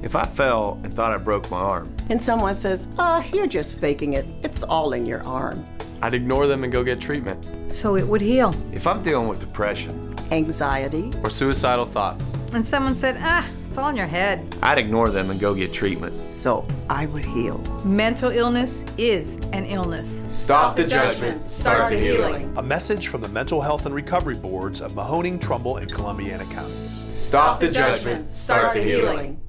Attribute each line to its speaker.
Speaker 1: If I fell and thought I broke my arm,
Speaker 2: and someone says, "Oh, you're just faking it. It's all in your arm,"
Speaker 3: I'd ignore them and go get treatment.
Speaker 4: So it would heal.
Speaker 1: if I'm dealing with depression,
Speaker 2: anxiety,
Speaker 3: Or suicidal thoughts.
Speaker 4: And someone said, it's all in your head.
Speaker 1: I'd ignore them and go get treatment.
Speaker 2: so I would heal.
Speaker 4: Mental illness is an illness.
Speaker 1: Stop the judgment, start the healing.
Speaker 5: A message from the Mental Health and Recovery Boards of Mahoning, Trumbull, and Columbiana counties.
Speaker 1: Stop the judgment, start the healing.